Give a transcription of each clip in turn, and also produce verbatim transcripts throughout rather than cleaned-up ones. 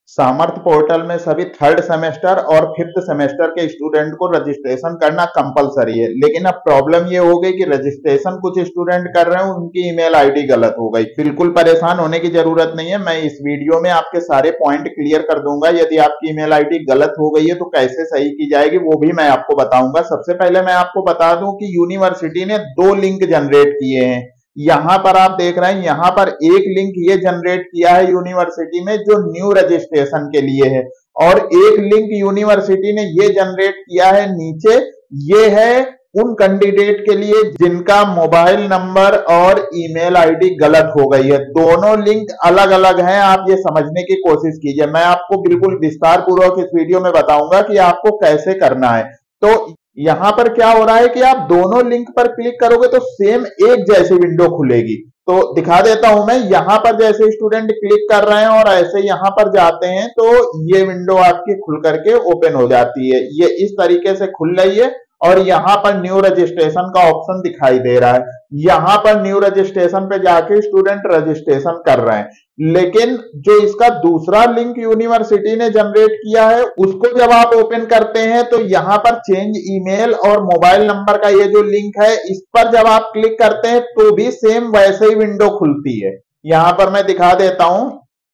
सामर्थ्य पोर्टल में सभी थर्ड सेमेस्टर और फिफ्थ सेमेस्टर के स्टूडेंट को रजिस्ट्रेशन करना कंपलसरी है, लेकिन अब प्रॉब्लम ये हो गई कि रजिस्ट्रेशन कुछ स्टूडेंट कर रहे हैं, उनकी ईमेल आईडी गलत हो गई। बिल्कुल परेशान होने की जरूरत नहीं है, मैं इस वीडियो में आपके सारे पॉइंट क्लियर कर दूंगा। यदि आपकी ईमेल आईडी गलत हो गई है तो कैसे सही की जाएगी वो भी मैं आपको बताऊंगा। सबसे पहले मैं आपको बता दूं कि यूनिवर्सिटी ने दो लिंक जनरेट किए हैं। यहां पर आप देख रहे हैं, यहां पर एक लिंक ये जनरेट किया है यूनिवर्सिटी में जो न्यू रजिस्ट्रेशन के लिए है, और एक लिंक यूनिवर्सिटी ने ये जनरेट किया है नीचे, ये है उन कैंडिडेट के लिए जिनका मोबाइल नंबर और ईमेल आईडी गलत हो गई है। दोनों लिंक अलग अलग हैं, आप ये समझने की कोशिश कीजिए। मैं आपको बिल्कुल विस्तार पूर्वक इस वीडियो में बताऊंगा कि आपको कैसे करना है। तो यहां पर क्या हो रहा है कि आप दोनों लिंक पर क्लिक करोगे तो सेम एक जैसी विंडो खुलेगी। तो दिखा देता हूं मैं, यहां पर जैसे स्टूडेंट क्लिक कर रहे हैं और ऐसे यहां पर जाते हैं तो ये विंडो आपकी खुल करके ओपन हो जाती है। ये इस तरीके से खुल रही है और यहां पर न्यू रजिस्ट्रेशन का ऑप्शन दिखाई दे रहा है। यहां पर न्यू रजिस्ट्रेशन पे जाके स्टूडेंट रजिस्ट्रेशन कर रहे हैं, लेकिन जो इसका दूसरा लिंक यूनिवर्सिटी ने जनरेट किया है उसको जब आप ओपन करते हैं तो यहां पर चेंज ईमेल और मोबाइल नंबर का ये जो लिंक है इस पर जब आप क्लिक करते हैं तो भी सेम वैसे ही विंडो खुलती है। यहां पर मैं दिखा देता हूं,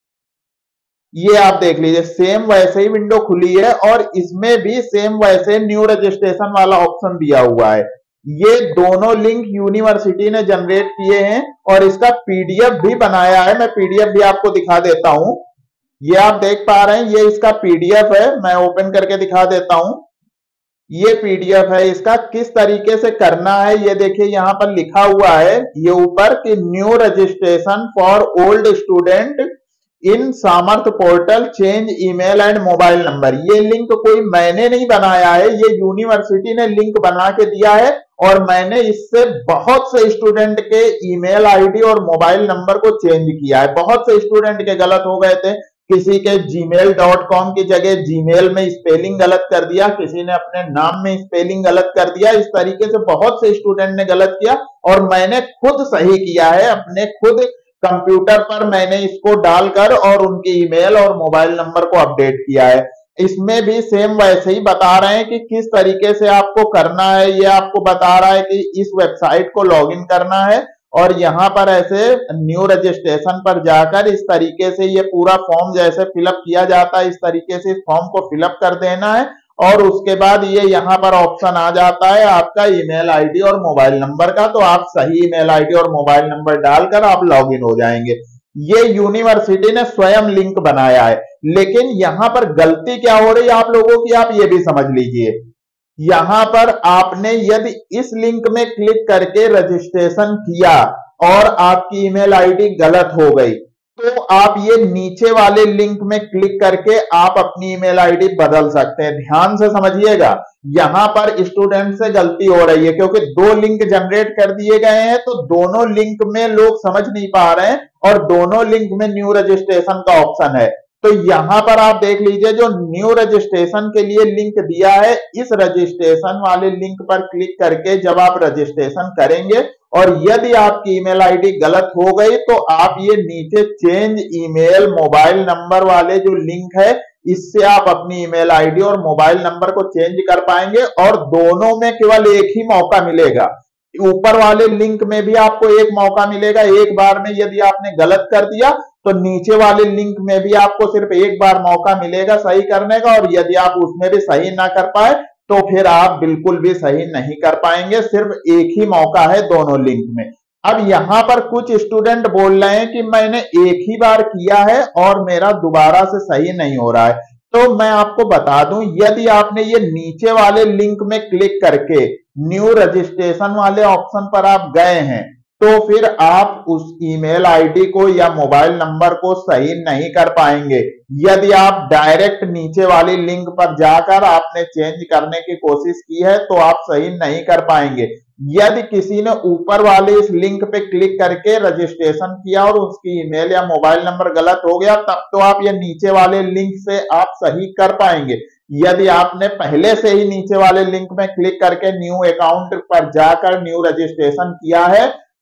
ये आप देख लीजिए सेम वैसे ही विंडो खुली है और इसमें भी सेम वैसे न्यू रजिस्ट्रेशन वाला ऑप्शन दिया हुआ है। ये दोनों लिंक यूनिवर्सिटी ने जनरेट किए हैं और इसका पीडीएफ भी बनाया है। मैं पीडीएफ भी आपको दिखा देता हूं, ये आप देख पा रहे हैं, ये इसका पीडीएफ है। मैं ओपन करके दिखा देता हूं, ये पीडीएफ है इसका किस तरीके से करना है। ये देखिए यहां पर लिखा हुआ है ये ऊपर कि new registration for old student in Samarthya portal change email and mobile number. ये लिंक कोई मैंने नहीं बनाया है, ये यूनिवर्सिटी ने लिंक बना के दिया है और मैंने इससे बहुत से स्टूडेंट के ईमेल आईडी और मोबाइल नंबर को चेंज किया है। बहुत से स्टूडेंट के गलत हो गए थे, किसी के जीमेल डॉट कॉम की जगह जीमेल में स्पेलिंग गलत कर दिया, किसी ने अपने नाम में स्पेलिंग गलत कर दिया। इस तरीके से बहुत से स्टूडेंट ने गलत किया और मैंने खुद सही किया है, अपने खुद कंप्यूटर पर मैंने इसको डालकर और उनकी ईमेल और मोबाइल नंबर को अपडेट किया है। इसमें भी सेम वैसे ही बता रहे हैं कि किस तरीके से आपको करना है। ये आपको बता रहा है कि इस वेबसाइट को लॉगिन करना है और यहां पर ऐसे न्यू रजिस्ट्रेशन पर जाकर इस तरीके से ये पूरा फॉर्म जैसे फिलअप किया जाता है इस तरीके से इस फॉर्म को फिलअप कर देना है और उसके बाद ये यहां पर ऑप्शन आ जाता है आपका ईमेल आईडी और मोबाइल नंबर का। तो आप सही ईमेल आईडी और मोबाइल नंबर डालकर आप लॉगिन हो जाएंगे। ये यूनिवर्सिटी ने स्वयं लिंक बनाया है, लेकिन यहां पर गलती क्या हो रही है आप लोगों की, आप ये भी समझ लीजिए। यहां पर आपने यदि इस लिंक में क्लिक करके रजिस्ट्रेशन किया और आपकी ईमेल आईडी गलत हो गई तो आप ये नीचे वाले लिंक में क्लिक करके आप अपनी ईमेल आईडी बदल सकते हैं। ध्यान से समझिएगा, यहां पर स्टूडेंट से गलती हो रही है क्योंकि दो लिंक जनरेट कर दिए गए हैं तो दोनों लिंक में लोग समझ नहीं पा रहे हैं और दोनों लिंक में न्यू रजिस्ट्रेशन का ऑप्शन है। तो यहां पर आप देख लीजिए जो न्यू रजिस्ट्रेशन के लिए लिंक दिया है, इस रजिस्ट्रेशन वाले लिंक पर क्लिक करके जब आप रजिस्ट्रेशन करेंगे और यदि आपकी ईमेल आईडी गलत हो गई तो आप ये नीचे चेंज ईमेल मोबाइल नंबर वाले जो लिंक है इससे आप अपनी ईमेल आईडी और मोबाइल नंबर को चेंज कर पाएंगे और दोनों में केवल एक ही मौका मिलेगा। ऊपर वाले लिंक में भी आपको एक मौका मिलेगा, एक बार में यदि आपने गलत कर दिया तो नीचे वाले लिंक में भी आपको सिर्फ एक बार मौका मिलेगा सही करने का, और यदि आप उसमें भी सही ना कर पाए तो फिर आप बिल्कुल भी सही नहीं कर पाएंगे। सिर्फ एक ही मौका है दोनों लिंक में। अब यहां पर कुछ स्टूडेंट बोल रहे हैं कि मैंने एक ही बार किया है और मेरा दोबारा से सही नहीं हो रहा है। तो मैं आपको बता दूं, यदि आपने ये नीचे वाले लिंक में क्लिक करके न्यू रजिस्ट्रेशन वाले ऑप्शन पर आप गए हैं तो फिर आप उस ईमेल आईडी को या मोबाइल नंबर को सही नहीं कर पाएंगे। यदि आप डायरेक्ट नीचे वाली लिंक पर जाकर आपने चेंज करने की कोशिश की है तो आप सही नहीं कर पाएंगे। यदि किसी ने ऊपर वाले इस लिंक पे क्लिक करके रजिस्ट्रेशन किया और उसकी ईमेल या मोबाइल नंबर गलत हो गया तब तो आप ये नीचे वाले लिंक से आप सही कर पाएंगे। यदि आपने पहले से ही नीचे वाले लिंक में क्लिक करके न्यू अकाउंट पर जाकर न्यू रजिस्ट्रेशन किया है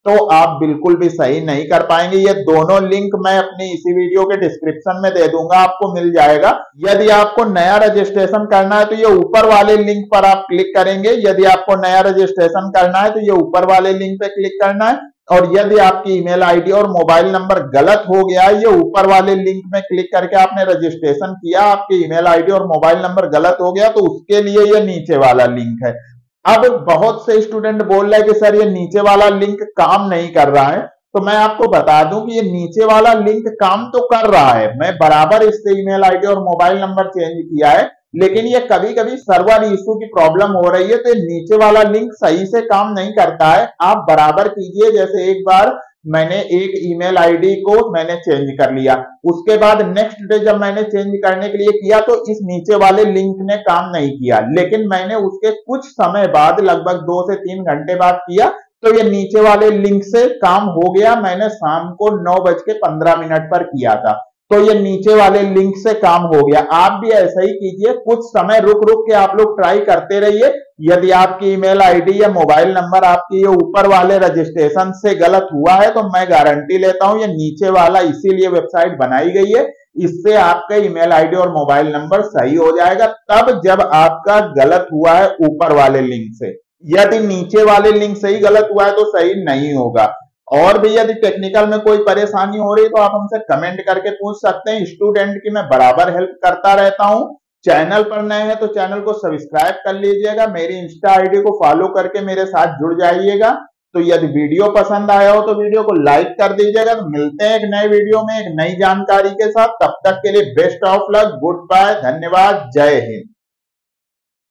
तो आप बिल्कुल भी सही नहीं कर पाएंगे। ये दोनों लिंक मैं अपनी इसी वीडियो के डिस्क्रिप्शन में दे दूंगा, आपको मिल जाएगा। यदि आपको नया रजिस्ट्रेशन करना है तो ये ऊपर वाले लिंक पर आप क्लिक करेंगे। यदि आपको नया रजिस्ट्रेशन करना है तो ये ऊपर वाले लिंक पे क्लिक करना है, और यदि आपकी ईमेल आईडी और मोबाइल नंबर गलत हो गया, ये ऊपर वाले लिंक में क्लिक करके आपने रजिस्ट्रेशन किया, आपकी ईमेल आईडी और मोबाइल नंबर गलत हो गया, तो उसके लिए ये नीचे वाला लिंक है। अब बहुत से स्टूडेंट बोल रहे हैं कि सर ये नीचे वाला लिंक काम नहीं कर रहा है, तो मैं आपको बता दूं कि ये नीचे वाला लिंक काम तो कर रहा है। मैं बराबर इससे ईमेल आईडी और मोबाइल नंबर चेंज किया है, लेकिन ये कभी कभी सर्वर इशू की प्रॉब्लम हो रही है, तो नीचे वाला लिंक सही से काम नहीं करता है। आप बराबर कीजिए। जैसे एक बार मैंने एक ईमेल आईडी को मैंने चेंज कर लिया, उसके बाद नेक्स्ट डे जब मैंने चेंज करने के लिए किया तो इस नीचे वाले लिंक ने काम नहीं किया, लेकिन मैंने उसके कुछ समय बाद, लगभग दो से तीन घंटे बाद किया, तो ये नीचे वाले लिंक से काम हो गया। मैंने शाम को नौ बज के पंद्रह मिनट पर किया था, तो ये नीचे वाले लिंक से काम हो गया। आप भी ऐसा ही कीजिए, कुछ समय रुक रुक के आप लोग ट्राई करते रहिए। यदि आपकी ईमेल आईडी या मोबाइल नंबर आपकी ये ऊपर वाले रजिस्ट्रेशन से गलत हुआ है, तो मैं गारंटी लेता हूं ये नीचे वाला इसीलिए वेबसाइट बनाई गई है, इससे आपका ईमेल आईडी और मोबाइल नंबर सही हो जाएगा, तब जब आपका गलत हुआ है ऊपर वाले लिंक से। यदि नीचे वाले लिंक से ही गलत हुआ है तो सही नहीं होगा। और भी यदि टेक्निकल में कोई परेशानी हो रही है तो आप हमसे कमेंट करके पूछ सकते हैं। स्टूडेंट की मैं बराबर हेल्प करता रहता हूं। चैनल पर नए हैं तो चैनल को सब्सक्राइब कर लीजिएगा, मेरी इंस्टा आईडी को फॉलो करके मेरे साथ जुड़ जाइएगा। तो यदि वीडियो पसंद आया हो तो वीडियो को लाइक कर दीजिएगा। तो मिलते हैं एक नए वीडियो में एक नई जानकारी के साथ, तब तक के लिए best of luck, good bye, धन्यवाद, जय हिंद।